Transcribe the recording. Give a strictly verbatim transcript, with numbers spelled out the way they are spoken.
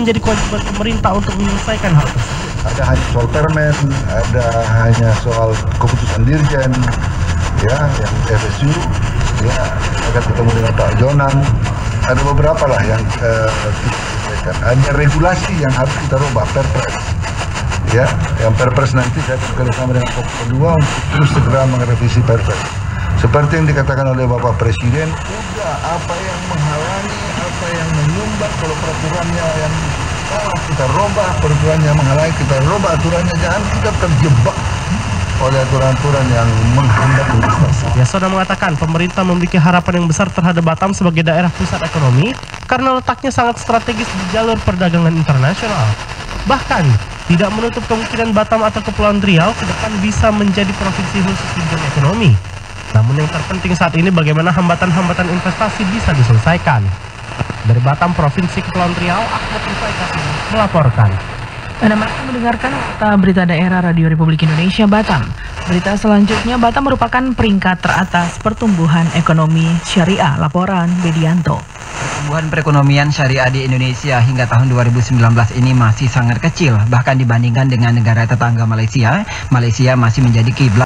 menjadi kewajiban pemerintah untuk menyelesaikan hal tersebut? Ada hanya soal permen, ada hanya soal keputusan dirjen, ya, yang F S U, ya, akan ketemu dengan Pak Jonan. Ada beberapa lah yang uh, kita selesaikan. Hanya regulasi yang harus kita rubah, perpres. Ya, yang perpres nanti saya bekerjasama dengan Komisi kedua untuk terus segera merevisi perpres. Seperti yang dikatakan oleh Bapak Presiden, udah apa yang menghalangi, apa yang menyumbat, kalau peraturannya yang salah kita robah, peraturannya menghalangi kita robah aturannya, jangan kita terjebak oleh aturan-aturan yang menghambat investasi. Yasona mengatakan pemerintah memiliki harapan yang besar terhadap Batam sebagai daerah pusat ekonomi karena letaknya sangat strategis di jalur perdagangan internasional. Bahkan tidak menutup kemungkinan Batam atau Kepulauan Riau ke depan bisa menjadi provinsi khusus di bidang ekonomi. Namun yang terpenting saat ini bagaimana hambatan-hambatan investasi bisa diselesaikan. Dari Batam, Provinsi Kepulauan Riau, Ahmad Rifai Kasih melaporkan. Anda masih mendengarkan berita daerah Radio Republik Indonesia Batam. Berita selanjutnya, Batam merupakan peringkat teratas pertumbuhan ekonomi syariah. Laporan Bedianto. Pertumbuhan perekonomian syariah di Indonesia hingga tahun dua ribu sembilan belas ini masih sangat kecil. Bahkan dibandingkan dengan negara tetangga Malaysia, Malaysia masih menjadi kiblat